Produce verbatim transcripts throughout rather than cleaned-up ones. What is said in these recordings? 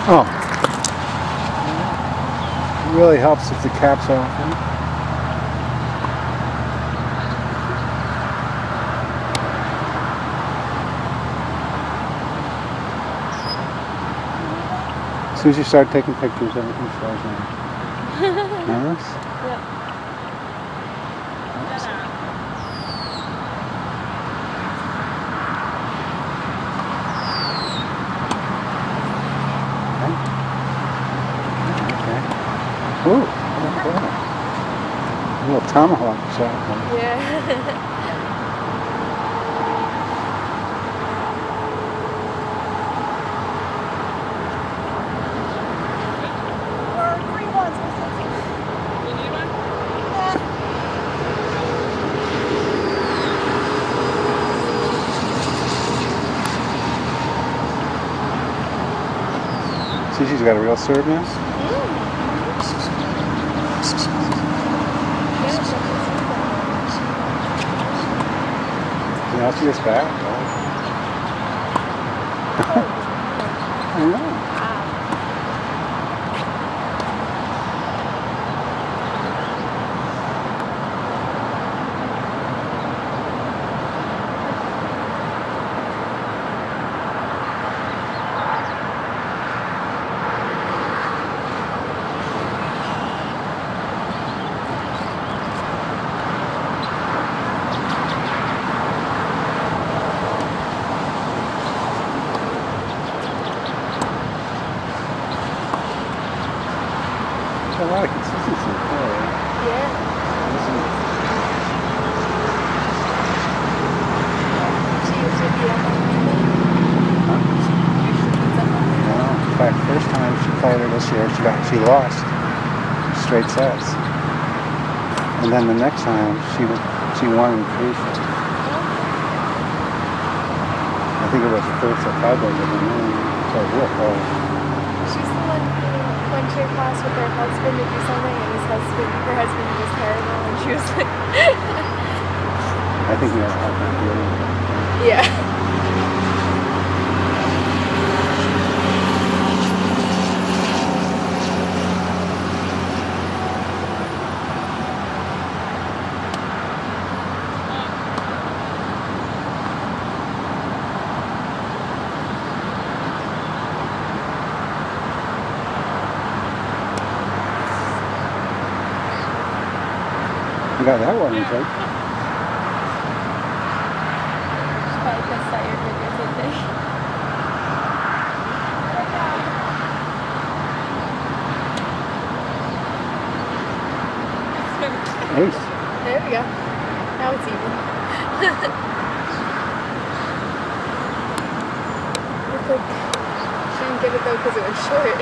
Oh. It really helps if the cap's off. As soon as you start taking pictures, everything slows down. Nervous? Yep. Ooh, okay. A little tomahawk shot. Yeah. See, she's got a real serve now. Now she gets back. I know. A lot of consistency there. Yeah. She usually beat up on me. Huh? Usually beats up on me. No. In fact, first time she played her this year, she got she lost straight sets, and then the next time she she won in three sets. I think it was the third set tiebreaker, but then so real close. She's the one who went to your class with her husband to do something, and his husband, her husband was terrible, and she was like, I think you have to do it. yeah. You got that one, you think? She's probably pissed at your fingers, I think. Ace. There we go. Now it's even. Looks like she didn't get it though because it was short.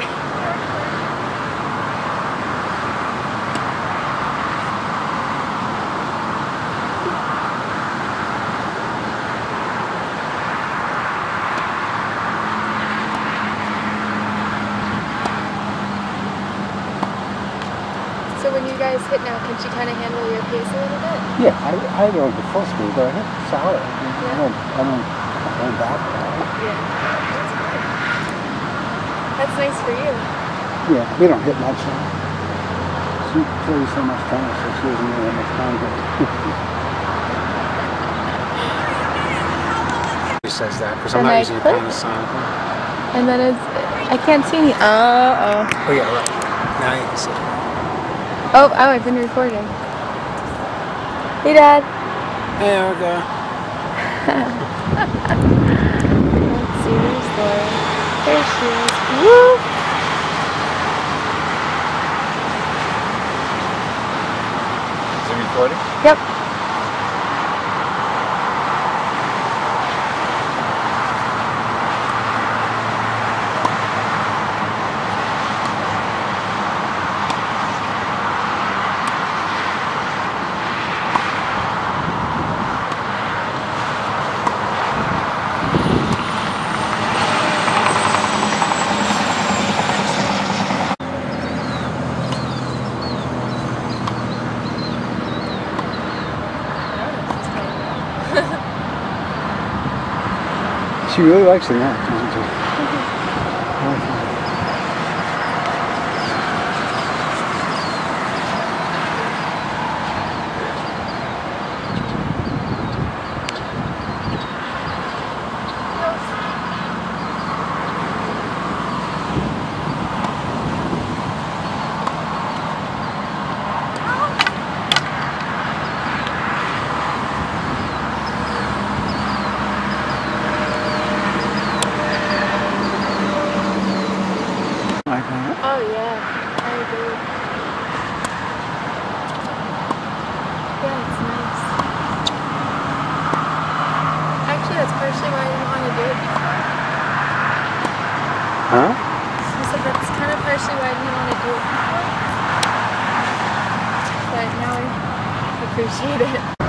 So when you guys hit now, can she kind of handle your pace a little bit? Yeah, I, I don't go full speed, but I hit solid. I Yeah. don't, I don't hold back at all. Yeah. That's good. That's nice for you. Yeah, we don't hit much. So. She plays so much tennis, so she doesn't really have much time to. She says that because I'm And not I using a click. Panasonic. And then it's, I can't see any, oh, oh. Oh yeah, right. Now you can see. Oh, oh, I've been recording. Hey, Dad. Hey, Erica. Let's see, there's Laurie. There she is. Woo! Is it recording? Yep. She really likes it now, doesn't she? Huh? I said that's kind of partially why I didn't want to do it before. But now I appreciate it.